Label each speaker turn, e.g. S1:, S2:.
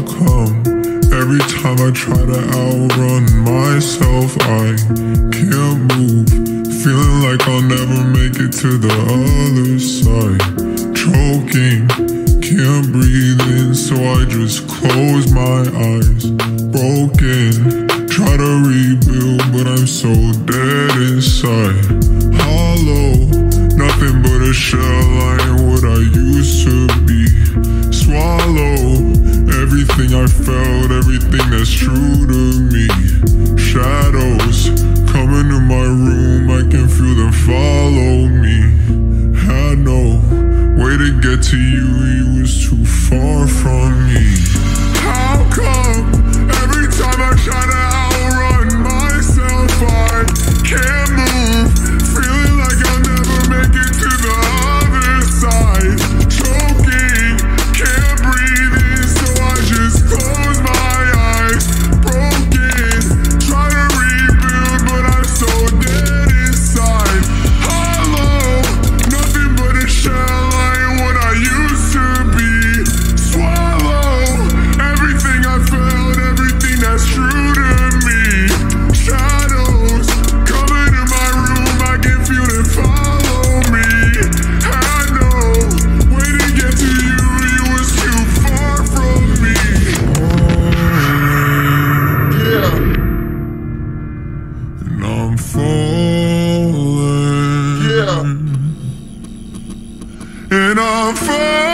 S1: come? Every time I try to outrun myself, I can't move. Feeling like I'll never make it to the other side. Choking, can't breathe in, so I just close my eyes. Broken, try to rebuild, but I'm so dead inside. Hollow, nothing but a shell, I ain't what I used to be. Swallow everything I felt, everything that's true to me. Shadows coming to my room, I can feel them follow me. Had no way to get to you, you was too far from me. How come every time I try to outrun myself, I can't move? Feeling like I'll never make it to the other side. Choking, can't breathe in, so I just close my eyes. Broken, try to rebuild, but I'm so dead inside. Hollow, nothing but a shell, I ain't what I used to be. Swallow everything I felt, everything that's true to me. Shadows coming in my room, I can feel them follow me. Had no way to get to you, you was too far from me. Yeah. And I'm falling. Yeah. And I'm falling.